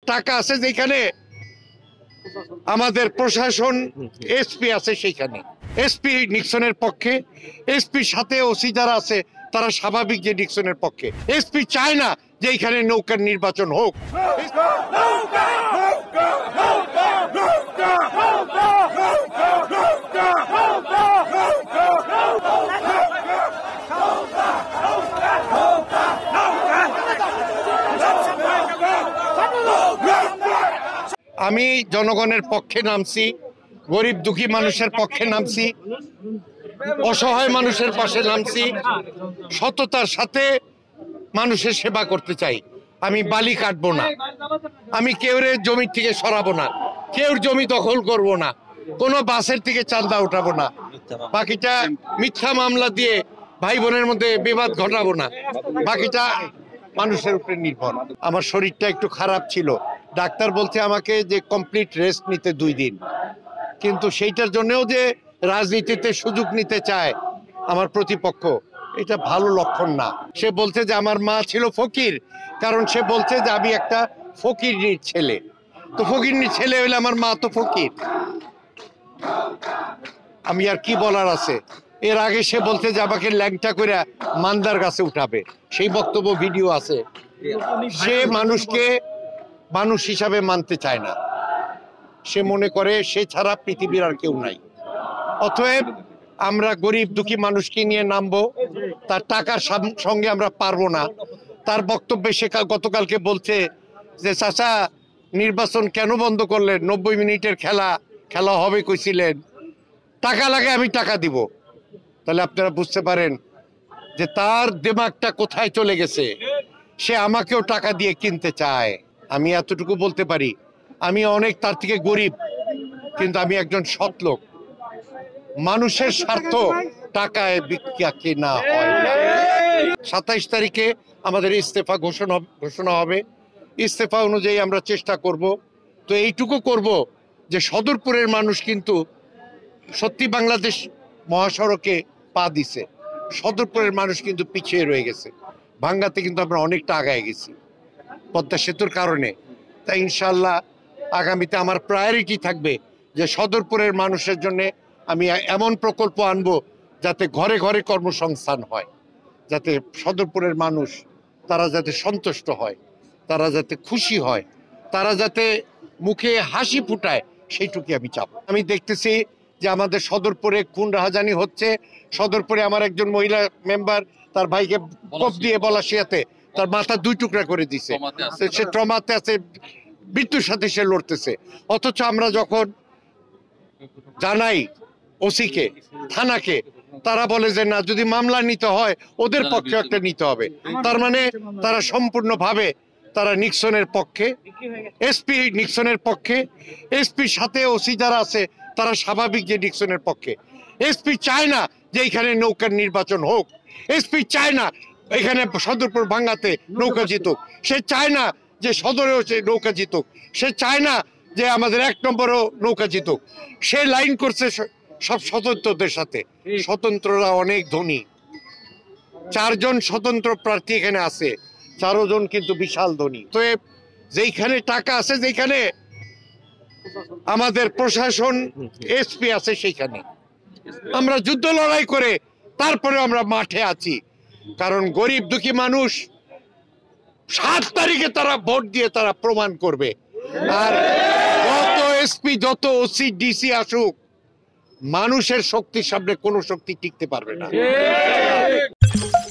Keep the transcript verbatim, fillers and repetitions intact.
টাকা আছে যেখানে আমাদের প্রশাসন এসপি আছে সেখানে এসপি নিক্সনের পক্ষে, এসপির সাথে ওসি যারা আছে তারা স্বাভাবিক যে নিক্সনের পক্ষে। এসপি চায় না যে এখানে নৌকার নির্বাচন হোক। আমি জনগণের পক্ষে নামছি, গরিব দুঃখী মানুষের পক্ষে নামছি, অসহায় মানুষের পাশে নামছি, সততার সাথে মানুষের সেবা করতে চাই। আমি বালি কাটবো না, আমি কেউর জমি থেকে সরাবো না, কেউর জমি দখল করব না, কোনো বাসের থেকে চাঁদা উঠাবো না, বাকিটা মিথ্যা মামলা দিয়ে ভাই বোনের মধ্যে বিবাদ ঘটাবো না, বাকিটা মানুষের উপরে নির্ভর। আমার শরীরটা একটু খারাপ ছিল, ডাক্তার বলছে আমাকে যে কমপ্লিট রেস্ট নিতে দুই দিন, কিন্তু সেইটার জন্যও যে রাজনীতিতে সুযোগ নিতে চায় আমার প্রতিপক্ষ, এটা ভালো লক্ষণ না। সে বলছে যে আমার মা ছিল ফকির, কারণ সে বলছে যে আমি একটা ফকিরনির ছেলে, তো ফকিরনির ছেলে হইলে আমার মা তো ফকির, আমি আর কি বলার আছে। এর আগে সে বলছে যে আমাকে ল্যাংটা করে মান্দার গাছে উঠাবে, সেই বক্তব্য ভিডিও আছে। সে মানুষকে মানুষ হিসাবে মানতে চায় না, সে মনে করে সে ছাড়া পৃথিবীর আর কেউ নাই। অতএব আমরা গরিব দুঃখী মানুষকে নিয়ে নামবো, তার টাকার সঙ্গে আমরা পারবো না। তার বক্তব্যে সে গতকালকে বলছে যে চাচা নির্বাচন কেন বন্ধ করলেন, নব্বই মিনিটের খেলা খেলা হবে কইছিলেন, টাকা লাগে আমি টাকা দিব। তাহলে আপনারা বুঝতে পারেন যে তার দিমাগটা কোথায় চলে গেছে, সে আমাকেও টাকা দিয়ে কিনতে চায়। আমি এতটুকু বলতে পারি, আমি অনেক তার থেকে গরিব, কিন্তু আমি একজন সৎ লোক। মানুষের স্বার্থ টাকায় বিক্রি কেনা হয়। সাতাইশ তারিখে আমাদের ইস্তেফা ঘোষণা ঘোষণা হবে, ইস্তেফা অনুযায়ী আমরা চেষ্টা করব। তো এইটুকু করব যে সদরপুরের মানুষ কিন্তু সত্যি বাংলাদেশ মহাসড়কে পা দিছে, সদরপুরের মানুষ কিন্তু পিছিয়ে রয়ে গেছে, ভাঙ্গাতে কিন্তু আমরা অনেকটা আগায় গেছি পদ্মা সেতুর কারণে। তাই ইনশাল্লাহ আগামীতে আমার প্রায়োরিটি থাকবে যে সদরপুরের মানুষের জন্য আমি এমন প্রকল্প আনবো যাতে ঘরে ঘরে কর্মসংস্থান হয়, যাতে সদরপুরের মানুষ তারা যাতে সন্তুষ্ট হয়, তারা যাতে খুশি হয়, তারা যাতে মুখে হাসি ফুটায়, সেইটুকু আমি চাপ। আমি দেখতেছি যে আমাদের সদরপুরে খুন রাহাজানি হচ্ছে। সদরপুরে আমার একজন মহিলা মেম্বার তার ভাইকে কোপ দিয়ে বলাশিয়াতে তার মাথা দুই টুকরা করে দিছে, সে ট্রমাতে আছে, মৃত্যুর সাথে সে লড়তেছে। অথচ আমরা যখন জানাই ওসিকে, থানাকে, তারা বলে যে না, যদি মামলা নিতে হয় ওদের পক্ষে একটা নিতে হবে। তার মানে তারা সম্পূর্ণভাবে তারা নিক্সনের পক্ষে, এসপি নিক্সনের পক্ষে, এসপির সাথে ওসি যারা আছে তারা স্বাভাবিক যে নিক্সনের পক্ষে। এসপি চায় না যে এখানে নৌকার নির্বাচন হোক, এসপি চায় না এখানে সদরপুর ভাঙ্গাতে নৌকা জিতুক, সে চায় না যে সদরেও সে নৌকা জিতুক, সে চায় না যে আমাদের এক নম্বরও নৌকা জিতুক। সে লাইন করছে সব স্বতন্ত্রদের সাথে। স্বতন্ত্ররা অনেক ধনী, চারজন স্বতন্ত্র প্রার্থী এখানে আছে, চারজন কিন্তু বিশাল ধনী। তো যেইখানে টাকা আছে, যেখানে আমাদের প্রশাসন এসপি আছে, সেইখানে আমরা যুদ্ধ লড়াই করে তারপরে আমরা মাঠে আছি। কারণ গরিব দুঃখী মানুষ সাত তারিখে তারা ভোট দিয়ে তারা প্রমাণ করবে। আর যত এসপি, যত ওসি, ডিসি আসুক, মানুষের শক্তির সামনে কোনো শক্তি টিকতে পারবে না।